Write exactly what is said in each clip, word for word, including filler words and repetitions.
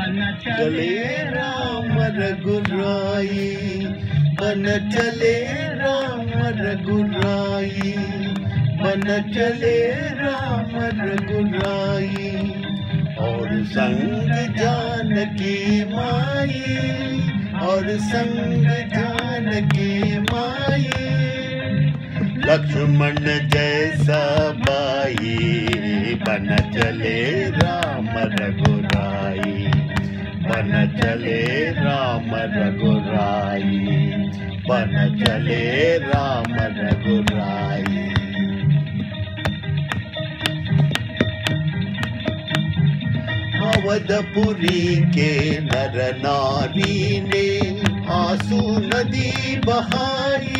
चले राम रघुराई, बन चले राम रघुराई, बन चले राम रघुराई। और संग जानकी माई, और संग जानकी माई, लक्ष्मण जैसा भाई, बन चले राम रघुराई, बन चले राम रघुराई, बन चले राम रघुराई। अवधपुरी के नर नारी ने आंसू नदी बहाई,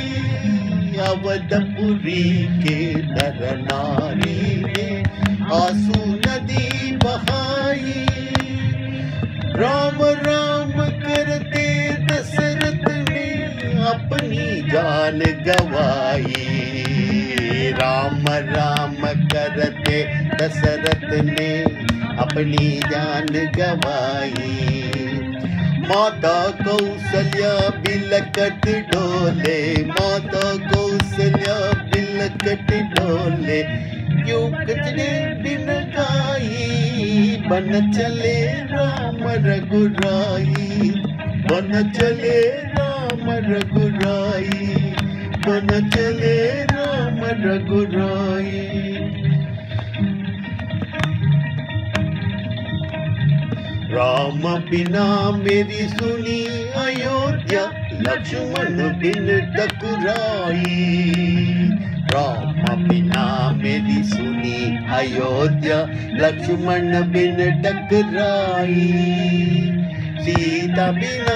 अवधपुरी के नर नारी ने आंसू नदी बहाई। राम राम करते दशरथ ने अपनी जान गवाई, राम राम करते दशरथ ने अपनी जान गवाई। माता कौशल्या बिलकट डोले, माता कौशल्या बिलकट डोले, क्यों कचरे बिन गाई, बन चले राम रघुराई, बन चले राम रघुराई, बन चले राम रघुराई। राम बिना मेरी सुनी अयोध्या, लक्ष्मण बिन टकराई, राम बिना मेरी सुनी अयोध्या, लक्ष्मण बिन टकराई। सीता बिना,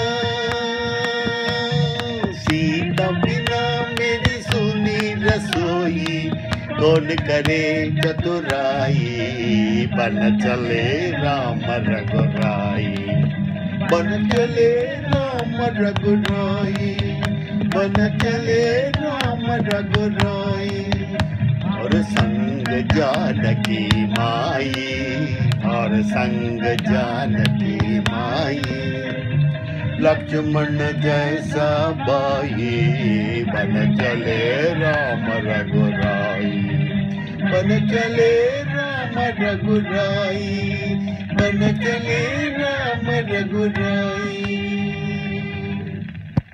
सीता बिना मेरी सुनी रसोई, कौन करे चतुराई, बन चले राम रघुराई, बन चले राम रघुराई, बन चले राम रघुराई। और संग जानकी माई, और संग जानकी माई, लक्ष्मण जैसा भाई, बन चले राम रघुराई, बन चले राम रघुराई, बन चले राम रघुराई।